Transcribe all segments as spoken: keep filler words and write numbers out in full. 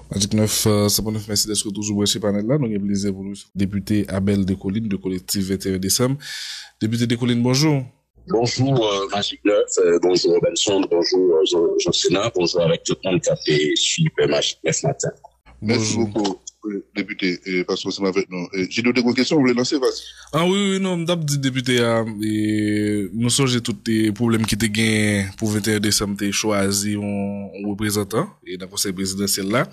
Magic neuf, euh, cent neuf, merci d'être toujours chez panel là. Nous avons plaisir pour nous. Député Abel de Colline, de collectif vingt et un décembre. Député de Colline, bonjour. Bonjour, euh, Magic neuf, euh, bonjour Robinson, bonjour euh, Jean, Jean Sénat, bonjour avec tout le monde qui a fait suivre Magic neuf matin. Merci Bonjour. beaucoup, euh, député, et parce que c'est avec nous. Et J'ai d'autres questions, vous voulez lancer, vas-y. Ah oui, oui, non, d'abord dit député, euh, et nous sommes tous les problèmes qui étaient gagnés pour vingt et un décembre, t'es choisi un, un représentant, et dans le conseil présidentiel là.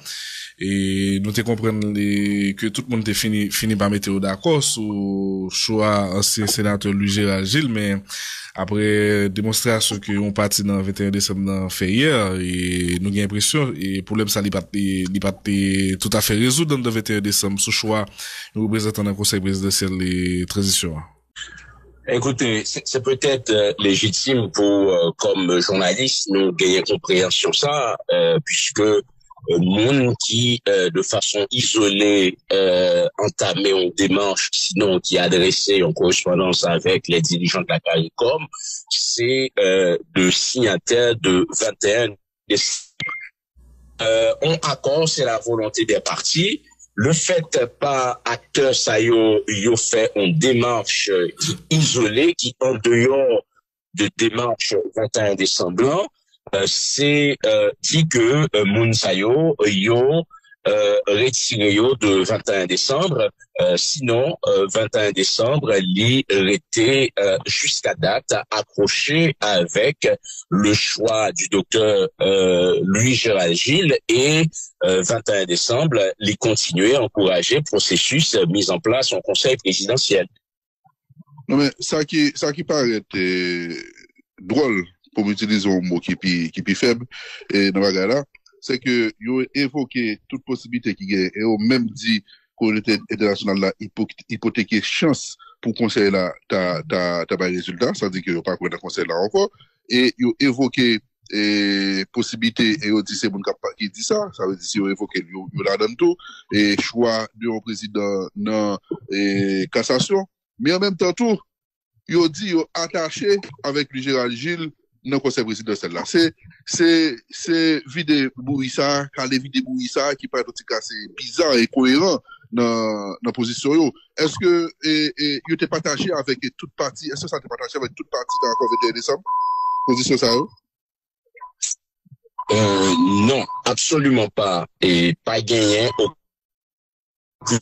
Et nous te comprenons les, que tout le monde te fini, fini par mettre d'accord sur choix ancien sénateur Louis Gérald Gilles, mais après démonstration que on parti dans vingt et un décembre dans fait hier, et nous avons l'impression, et problème ça, il pas, il pas tout à fait résoudre dans le vingt et un décembre, ce choix, nous représentant dans le conseil présidentiel les transitions. Écoutez, c'est peut-être euh, légitime pour, euh, comme journaliste, nous gagner compréhension ça, euh, puisque euh, monde qui, euh, de façon isolée, euh, entamé une démarche, sinon qui a adressé en correspondance avec les dirigeants de la CARICOM, c'est euh, de signataires de vingt et un décembre. Euh, on accord, c'est la volonté des partis. Le fait par acteur ça yo yo fait une démarche qui isolée, qui en dehors de démarche vingt et un décembre, euh, c'est euh, dit que euh, moun sa yo yo euh, retiré yo de vingt et un décembre. Euh, sinon, euh, vingt et un décembre, il était euh, jusqu'à date accroché avec le choix du docteur euh, Louis Gérald Gilles et euh, vingt et un décembre, il continuait à encourager le processus mis en place en conseil présidentiel. Non, mais ça qui, ça qui paraît euh, drôle, pour utiliser un mot qui est qui est faible, et dans la là, c'est que ils ont évoqué toute possibilité qui est, et ont même dit que l'État international là hypothéqué chance pour conseil là, t'as, t'as, t'as pas de résultat, ça dit que n'y a pas de conseil là encore, et ils ont évoqué et possibilité, et ils ont dit c'est bon qui dit ça, ça veut dire si ils ont évoqué, ils ont la donne tout, et choix de président dans, et cassation, mais en même temps tout, ils ont dit ils ont attaché avec le Gérald Gilles dans le conseil présidentiel là. C'est, c'est, c'est vide Bourissa, calé vide Bourissa, qui paraît tout cas c'est bizarre et cohérent dans, dans position yo. Est-ce que, et, et, ils étaient partagés avec toute partie, est-ce que ça était partagé avec toute partie dans l'accord vingt et un décembre? Position ça yo? Euh, non, absolument pas. Et pas gagné aucune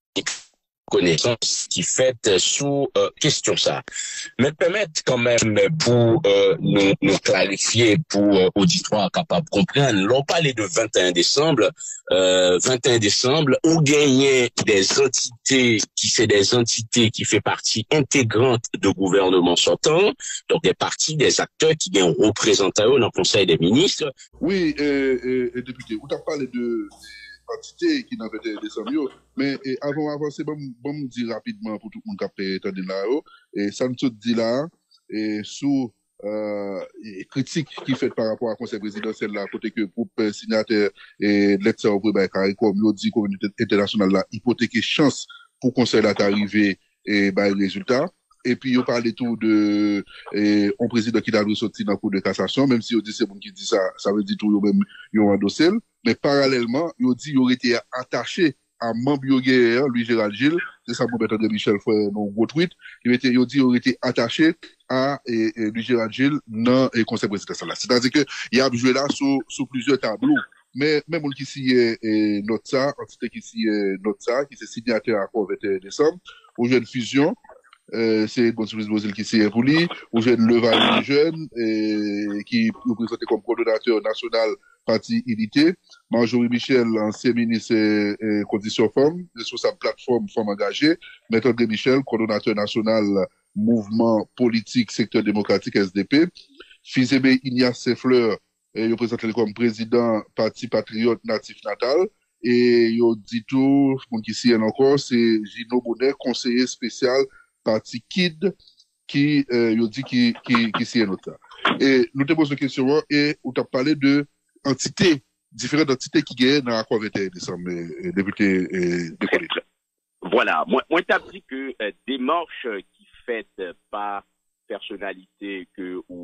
connaissance qui fait sous euh, question ça. Mais permettre quand même pour euh, nous, nous clarifier, pour euh, auditoire capable de comprendre, l'on parlait de vingt et un décembre, euh, vingt et un décembre, on gagnait des entités qui c'est des entités qui fait partie intégrante de gouvernement sortant, donc des partis, des acteurs qui viennent représenter dans le Conseil des ministres. Oui, et, et, et député, vous avez parlé de entité qui n'avait été décembre, mais et avant d'avancer, bon, bon me dire rapidement pour tout le monde qui a entendu là, et ça nous dit là, et sous euh, et critique qui fait par rapport à conseil présidentiel là, côté que groupe signataire et lecteur auprès de CARICOM, il dit communauté internationale là, hypothéquer chance pour conseil là d'arriver et bah, résultat. Et puis, il parlait tout de, et, un président qui a sorti dans le cours de cassation, même si on dit c'est bon qui dit ça, ça veut dire tout, même, ils ont endossé. Mais parallèlement, il dit, il aurait été attaché à membre guerrier, Louis Gérald Gilles, c'est ça pour mettre de Michel fait dans gros tweet, il était, il dit, il aurait été attaché à, et, et Louis Gérald Gilles dans le conseil présidentiel là. C'est-à-dire que, il a joué là sur, sur plusieurs tableaux. Mais, même qui s'y est, note ça, entité qui s'y est, note ça, qui s'est signataire à l'accord vingt et un décembre, au jeune fusion, Euh, c'est bon surprise Bozil qui s'y est voulu, ou jeune Leval des jeunes, et, qui est présenté comme coordonnateur national parti Unité, Marjorie Michel, ancien ministre et, et conditions femmes, sur sa plateforme Femmes engagées, Maître André Michel, coordonnateur national mouvement politique secteur démocratique S D P, Fizebe Ignace Sefleur, et il présenté comme président parti patriote natif natal, et il dit tout, pour qui s'y est encore, c'est Gino Bonnet, conseiller spécial parti Kid qui euh, yo dit qui qui qui c'est notre et nous te posons une question et on t'a parlé de entités différentes entités qui gagnent dans l'accord vingt et un décembre euh, député euh, de collège. Voilà, moi moi t'as dit que euh, démarche qui faite par personnalité que ou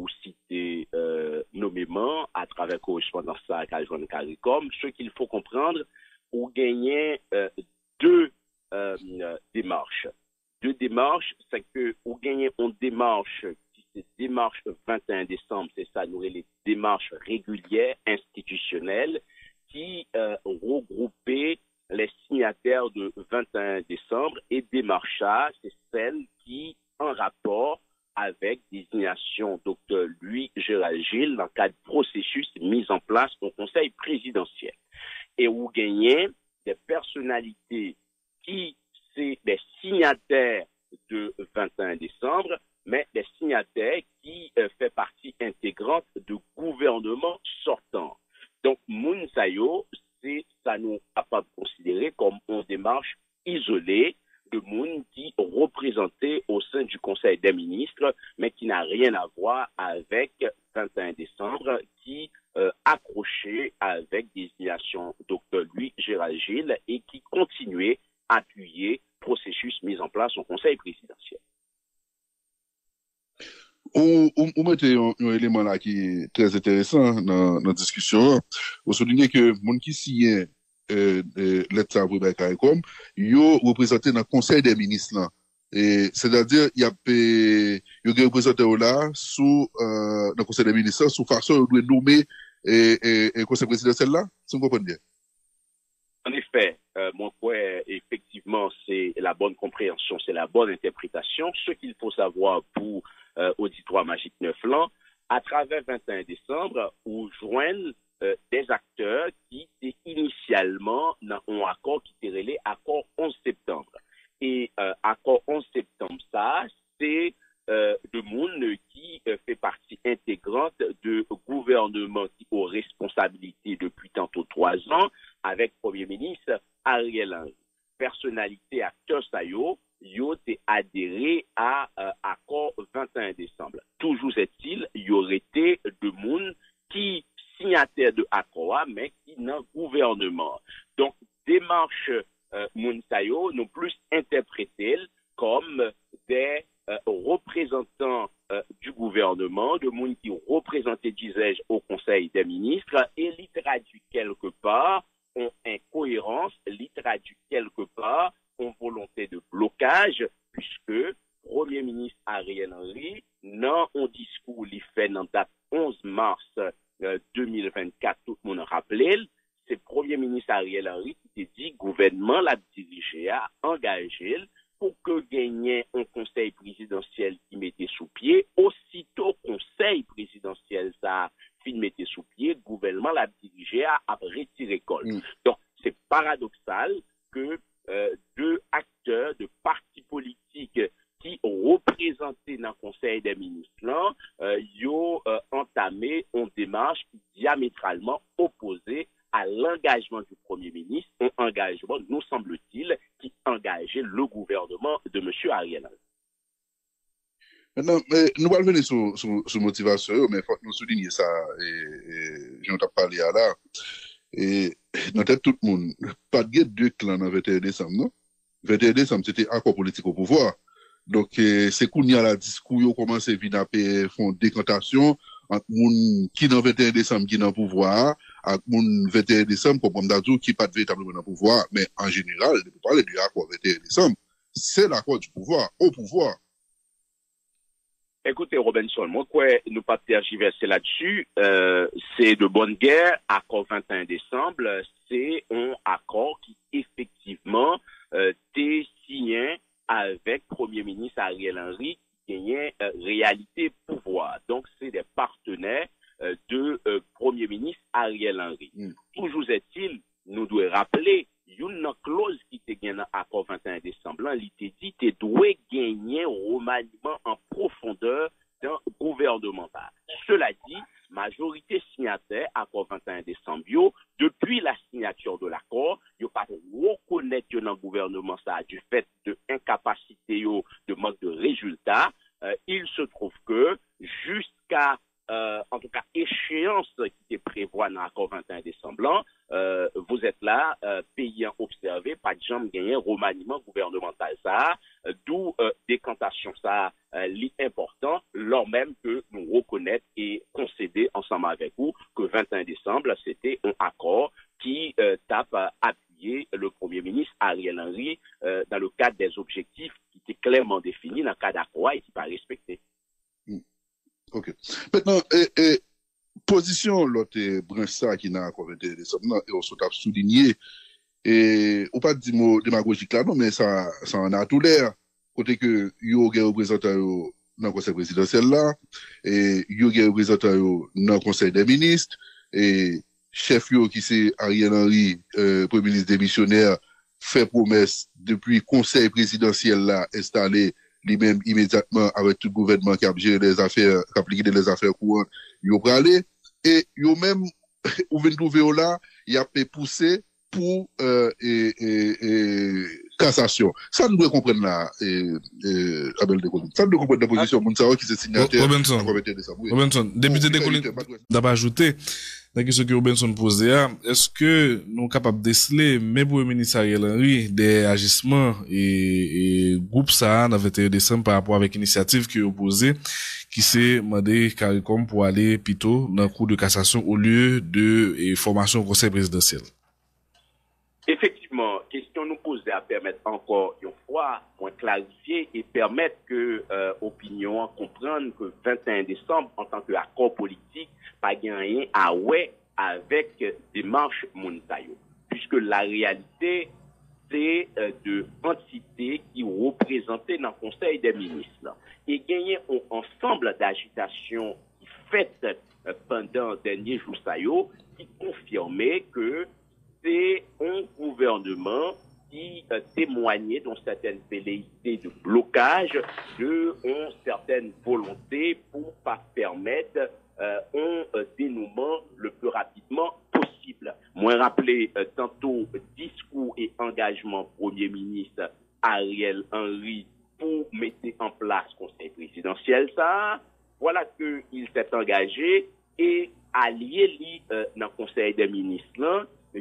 était euh, nommément à travers correspondance à Caljoine Caricom. Ce qu'il faut comprendre, ou gagner euh, deux euh, démarches. Deux démarches, c'est que ou gagner une démarche qui c'est démarche vingt et un décembre, c'est ça, nous les démarches régulières, institutionnelles, qui euh, regroupait les signataires de vingt et un décembre et démarcha, c'est celle qui en rapport avec désignation docteur Louis Gérald Gilles dans le cadre du processus mis en place au Conseil présidentiel. Et où gagner des personnalités qui, c'est des signataires de vingt et un décembre, mais des signataires qui euh, fait partie intégrante de gouvernement sortant. Donc, Moun Sayo, c'est, ça nous a pas considéré comme une démarche isolée de Moun qui représentait au sein du Conseil des ministres, mais qui n'a rien à voir avec vingt et un décembre, qui euh, accrochait avec désignation docteur Louis Gérald Gilles et qui continuait à appuyer le processus mis en place au Conseil présidentiel. Ou, ou, ou mettez un, un élément là qui est très intéressant dans la discussion. Vous soulignez que moun qui signe euh, euh, l'État pour Caricom, yo représenté dans le Conseil des ministres là. Et c'est-à-dire il y a il y a représenté là sous euh, dans le Conseil des ministres sous façon de nommer et et, et Conseil présidentiel là, si vous comprenez bien. En effet, euh, mon point, effectivement, c'est la bonne compréhension, c'est la bonne interprétation. Ce qu'il faut savoir pour euh, Auditoire Magique neuf Lan, à travers vingt et un décembre, où joignent euh, des acteurs qui étaient initialement dans un accord qui était relé accord onze septembre. Et euh, accord onze septembre, ça, c'est euh, de monde qui euh, fait partie intégrante de gouvernement qui ont responsabilité depuis tantôt trois ans avec Premier ministre Ariel Henry. Personnalité acteur Sayo, yo t'est adhéré à euh, accord vingt et un décembre. Toujours est-il, il y aurait été de monde qui signataire de accord, mais qui n'a gouvernement. Donc, démarche euh, Moun Sayo, nous plus interprété comme des euh, représentants euh, du gouvernement, de monde qui représentait, disais-je, au Conseil des ministres, et l'y traduit quelque part ont incohérence, l'y traduit quelque part ont volonté de blocage, puisque Premier ministre Ariel Henry, dans un discours l'y fait dans date onze mars euh, deux mille vingt-quatre, tout le monde rappelait, c'est Premier ministre Ariel Henry qui s'est dit gouvernement l'a dirigé à engager pour que gagne un conseil présidentiel qui mettait sous pied, aussitôt conseil présidentiel ça fin mettait sous pied, gouvernement l'a dirigé à, à retirer col. Mm. Donc c'est paradoxal que euh, deux acteurs de partis politiques qui représentaient dans le conseil des ministres là, euh, ont euh, entamé une démarche diamétralement opposée à l'engagement du Premier ministre, un engagement, nous semble-t-il, qui engageait le gouvernement de M. Ariel Henry. Maintenant, mais nous allons venir sur, sur, sur motivation, mais il faut que nous soulignions ça, et, et j'en ai parlé à là. Et dans tête tout le monde, pas de deux clans dans vingt et un décembre, non? vingt et un décembre, c'était accord politique au pouvoir. Donc, euh, c'est qu'on y a la discours, on commence à venir à faire décantation entre moun qui dans vingt et un décembre qui dans le pouvoir, avec moun vingt et un décembre, comme on a dit, qui pas véritablement dans le pouvoir, mais en général, on peut parler du accord vingt et un décembre, c'est l'accord du pouvoir, au pouvoir. Écoutez, Robinson, moi, quoi, nous pas tergiverser là-dessus, euh, c'est de bonne guerre, accord vingt et un décembre, c'est un accord qui, effectivement, euh, t'est signé avec Premier ministre Ariel Henry, qui gagnait euh, réalité pouvoir. Donc, c'est des partenaires euh, de euh, Premier ministre Ariel Henry. Mm. Toujours est-il, nous devons rappeler, une clause qui était gagnée dans l'accord vingt et un décembre, il était dit, tu dois gagner un remaniement en profondeur dans le gouvernement. Cela dit, majorité signataire, accord vingt et un décembre, yo, depuis la signature de l'accord, yo pas reconnaître dans le gouvernement ça du fait de incapacité yo, de manque de résultats. Euh, il se trouve que jusqu'à Euh, en tout cas, échéance qui est prévue dans l'accord vingt et un décembre, euh, vous êtes là, euh, payant observé, pas de jamais gagné remaniement gouvernemental ça, euh, d'où euh, décantation ça, euh, l'important, lors même que nous reconnaître et concéder ensemble avec vous que vingt et un décembre, c'était un accord qui euh, tape à appuyer le Premier ministre Ariel Henry euh, dans le cadre des objectifs qui étaient clairement définis dans le cadre d'accord et qui pas respecté. Mm. Ok. Maintenant, et, et, position l'autre branche ça qui n'a pas vingt et un décembre, et on s'est souligné, et on pas dit mot démagogique là, non, mais ça, ça en a tout l'air. Côté que, yo, gen représentant yo dans le conseil présidentiel là, et yo, gen représentant yo dans le conseil des ministres, et chef yo qui c'est Ariel Henry, euh, premier ministre démissionnaire, fait promesse depuis conseil présidentiel là, installé lui-même immédiatement avec tout le gouvernement qui a géré les affaires, qui a appliqué les affaires courantes, yo pralé, et yo même, ou vient trouver là, il a poussé pour, euh, et, et, et, cassation. Ça, nous devons comprendre là, et, et, Abel de Colline. Ça, nous devons comprendre la position, Mounsao qui s'est signataire. Robinson. Robinson, député de Colline, d'abord ajouté, dans ce que Robinson posait, est-ce que nous sommes capables de déceler, même pour le ministre Ariel Henry, des agissements et, et groupe ça, dans le vingt et un décembre, par rapport avec l'initiative qui est opposée, qui s'est demandé CARICOM pour aller plutôt dans le cours de cassation au lieu de et, formation au conseil présidentiel? Effectivement, question nous poser à permettre encore une fois, moins clarifier et permettre que euh, opinion comprendre que vingt et un décembre, en tant qu'accord politique, pas gagné à ouais avec démarche Mountayo. Puisque la réalité, c'est euh, de entités qui représentaient dans le Conseil des ministres. Et gagner un ensemble d'agitations qui faites euh, pendant les derniers jours qui confirmait que c'est un gouvernement qui euh, témoignait d'une certaine velléité de blocage, de une certaine volonté pour pas permettre euh, un euh, dénouement le plus rapidement possible. Moi, rappelé euh, tantôt discours et engagement Premier ministre Ariel Henry pour mettre en place le conseil présidentiel, ça, voilà qu'il s'est engagé et allié lui euh, dans le conseil des ministres là,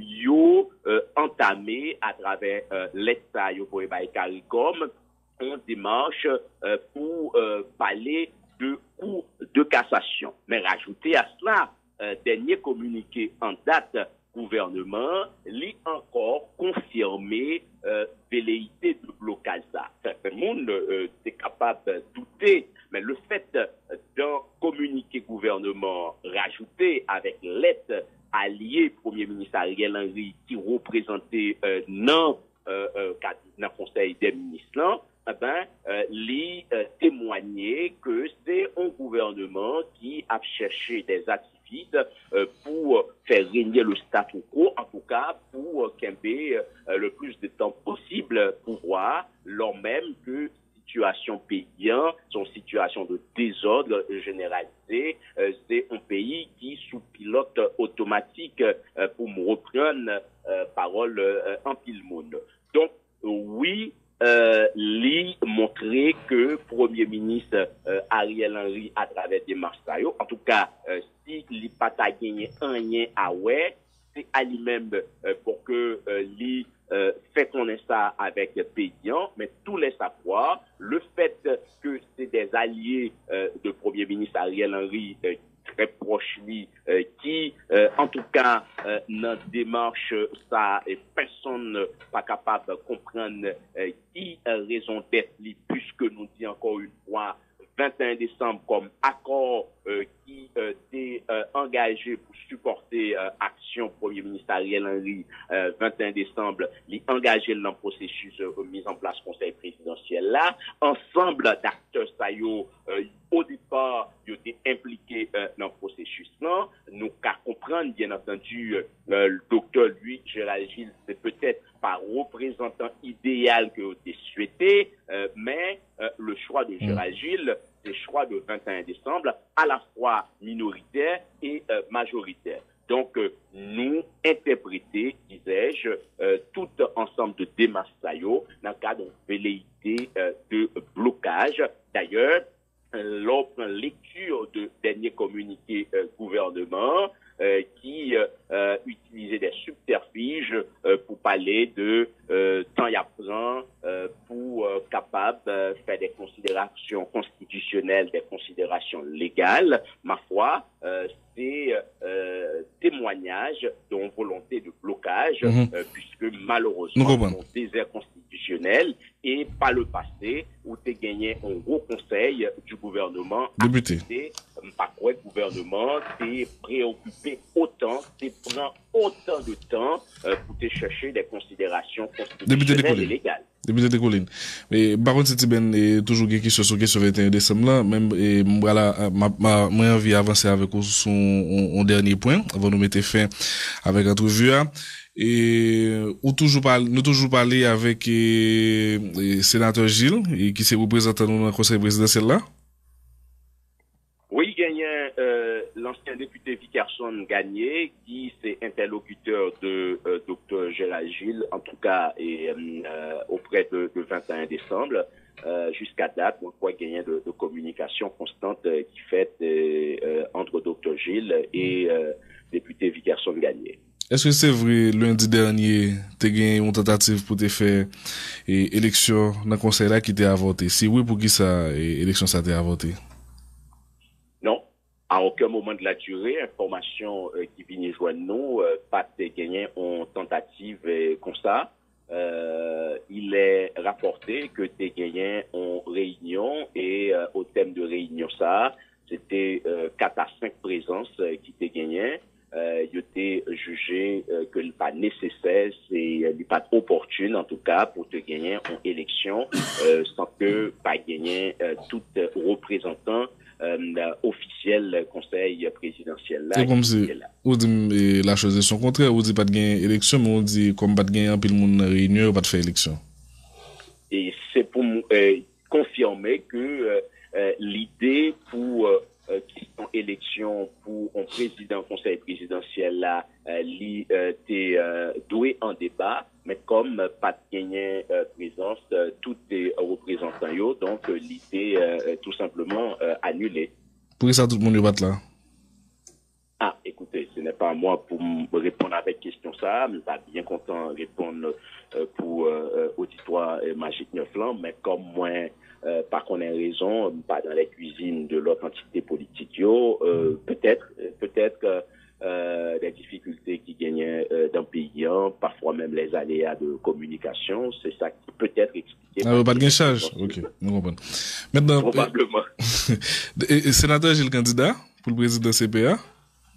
yo euh, entamé à travers euh, l'État yo pour ébailler CARICOM une démarche euh, pour euh, parler de cours de cassation. Mais rajouter à cela, euh, dernier communiqué en date gouvernement, lui encore confirmé euh, velléité de blocage. Certains monde euh, est capable de douter, mais le fait d'un communiqué gouvernement rajouté avec l'aide allié Premier ministre Ariel Henry qui représentait euh, non euh, euh, dans le Conseil des ministres, là, eh ben, euh, les euh, témoigner que c'est un gouvernement qui a cherché des activistes euh, pour faire régner le statu quo, en tout cas pour euh, qu'aimer euh, le plus de temps possible pouvoir, lors même que situation paysan, son situation de désordre généralisé, euh, c'est un pays qui sous pilote automatique euh, pour me reprendre euh, parole euh, en pile monde. Donc oui, euh, lui montrer que Premier ministre euh, Ariel Henry à travers des marches, en tout cas euh, si il pas gagné un lien à ouais, c'est à lui-même euh, pour que euh, lui Euh, fait connaître ça avec les paysans, mais tous les savoir, le fait que c'est des alliés euh, de Premier ministre Ariel Henry euh, très proches lui, euh, qui, euh, en tout cas, euh, dans démarche, ça, et personne pas capable de comprendre euh, qui a raison d'être lui, puisque nous dit encore une fois, vingt et un décembre comme accord euh, qui euh, était euh, engagé pour supporter euh, action Premier ministre Ariel Henry euh, vingt et un décembre, il engagé dans le processus de euh, mise en place conseil présidentiel là, ensemble d'acteurs saillants euh, au départ, ils étaient impliqués euh, dans le processus là. Nous qu'à comprendre bien entendu euh, le docteur lui Gérald Gilles, c'est peut-être pas représentant idéal que vous souhaité, euh, mais euh, le choix de Gérald Gilles, c'est le choix de vingt et un décembre, à la fois minoritaire et euh, majoritaire. Donc, euh, nous interpréter, disais-je, euh, tout ensemble de démarches dans le cadre de velléité euh, de blocage. D'ailleurs, euh, lors de lecture de dernier communiqué euh, gouvernement, Euh, qui euh, euh, utilisait des subterfuges euh, pour parler de euh, temps y apprend euh, pour euh, capable euh, faire des considérations constitutionnelles, des considérations légales, ma foi, euh, c'est euh, témoignage d'une volonté de blocage, Mhm. euh, puisque Nous malheureusement, comprenons. son désert constitutionnel et par le passé, où tu gagné un gros conseil du gouvernement Député. accepté, par quoi le gouvernement t'es préoccupé autant, t'es prend autant de temps euh, pour te chercher des considérations Député de constitutionnelles et Colline. légales. Député de Colline. Mais, par contre, c'est ben, eh, toujours quelque chose sur question vingt et un décembre là, même, eh, voilà, ma, ma, moi, envie d'avancer avec vous sur un dernier point, avant de mettre fin avec l'entrevue, hein. Et, ou toujours parler, nous toujours parler avec, eh, eh, sénateur Gilles, et qui s'est représenté dans le conseil présidentiel là. Oui, gagné euh, l'ancien député Vickerson Gagné, qui c'est interlocuteur de euh, docteur Gérald Gilles, en tout cas et, euh, auprès de, de vingt et un décembre, euh, jusqu'à date, on voit gagner de, de communication constante euh, qui fait euh, euh, entre docteur Gilles et euh, député Vickerson Gagné. Est-ce que c'est vrai, lundi dernier, t'as gagné une tentative pour te faire eh, élection dans le conseil là qui t'a avorté? Si oui, pour qui ça, eh, élection ça t'a avorté? Non, à aucun moment de la durée, information euh, qui vient joindre nous, euh, pas de gagner en tentative euh, comme ça. Euh, il est rapporté que des gagnants en réunion et euh, au thème de réunion ça, c'était euh, quatre à cinq présences euh, qui étaient gagnées. Euh, il était jugé euh, que n'est pas nécessaire, c'est euh, pas opportune en tout cas pour te gagner en élection euh, sans que pas gagner euh, tout euh, représentant euh, officiel conseil présidentiel là. C'est comme si, on dit eh, la chose est son contraire, on dit pas de gagner élection, mais on dit comme pas de gagner un pile monde dans réunion, pas de faire élection. Et c'est pour euh, confirmer que euh, euh, l'idée pour euh, euh, qui sont élections pour un président conseil présidentiel là, euh, li, euh, t'es euh, doué en débat, mais comme euh, pas de gagner euh, présence, euh, tout est représentant yo, donc euh, l'idée euh, tout simplement euh, annulée. Pour ça, tout le monde y bat là. Ah, écoutez, ce n'est pas à moi pour me répondre avec question ça, mais pas bien content de répondre euh, pour euh, auditoire euh, Magique neuf lan, mais comme moi, euh, par qu'on ait raison, pas dans les cuisines de l'autre entité politique, yo, euh, peut-être, peut-être que euh, des difficultés qui gagnent euh, dans le pays, hein, parfois même les aléas de communication, c'est ça qui peut être expliqué. Ah, pas de gain charge. Ok, nous comprenons. Maintenant, probablement. et, et, sénateur Gilles candidat pour le président C P A?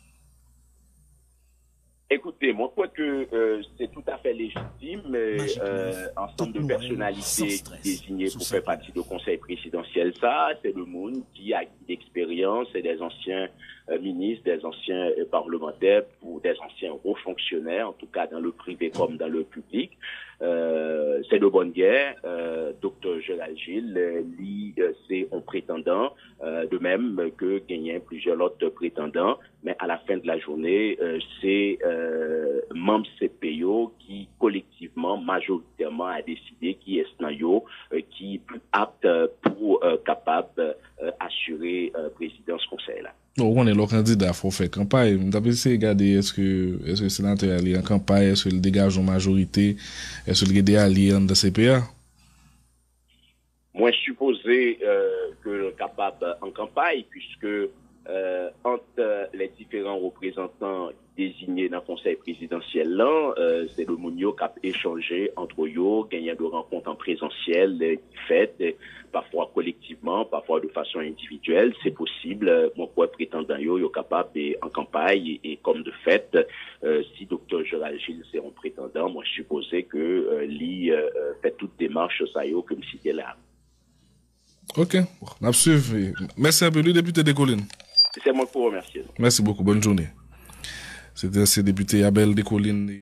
Écoutez, moi, je crois que euh, c'est tout à fait légitime, mais euh, ensemble de personnalités désignées pour faire partie du conseil présidentiel, ça, c'est le monde qui a l'expérience, c'est des anciens euh, ministres, des anciens euh, parlementaires, ou des anciens hauts fonctionnaires, en tout cas dans le privé comme dans le public. Euh, c'est de bonne guerre. Euh, docteur Gérald Gilles, euh, lui, euh, c'est un prétendant, euh, de même que gagner plusieurs autres prétendants, mais à la fin de la journée, euh, c'est euh, membre C P O qui collectivement, majoritairement, a décidé qui est Snayo, euh, qui est plus apte pour euh, capable euh, assurer euh, présidence conseil là. Non, on est le candidat, faut faire campagne. D'abord, c'est regarder est-ce que, est-ce que le sénateur est en campagne, est-ce qu'il dégage en majorité, est-ce qu'il est allié dans C P A? Moi, je supposais euh, que le capable en campagne, puisque euh, entre les différents représentants désignés dans le conseil présidentiel là, euh, c'est le Mounio qui a échangé entre eux, gagnant de rencontres en présentiel, euh, faites euh, parfois collectivement, parfois de façon individuelle, c'est possible. Euh, mon quoi prétendant yo, yo capable et, en campagne et, et comme de fait, euh, si docteur Gérald Gilles c'est un prétendant, moi je supposais que euh, lui euh, fait toute démarche ça yo comme si c'était là. Ok, on a suivi. Merci un peu, le député de Colline. C'est moi pour remercier. Merci beaucoup, bonne journée. C'était ce député Abel de Colline.